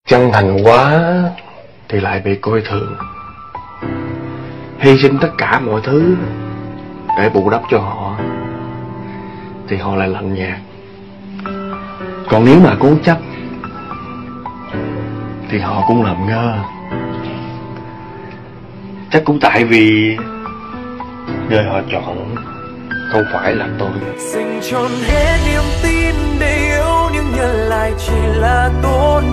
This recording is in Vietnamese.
Chân thành quá thì lại bị coi thường, hy sinh tất cả mọi thứ để bù đắp cho họ thì họ lại lạnh nhạt. Còn nếu mà cố chấp thì họ cũng làm ngơ. Chắc cũng tại vì người họ chọn không phải là tôi. Dành trọn hết niềm tin để yêu, nhưng nhận lại chỉ là tổn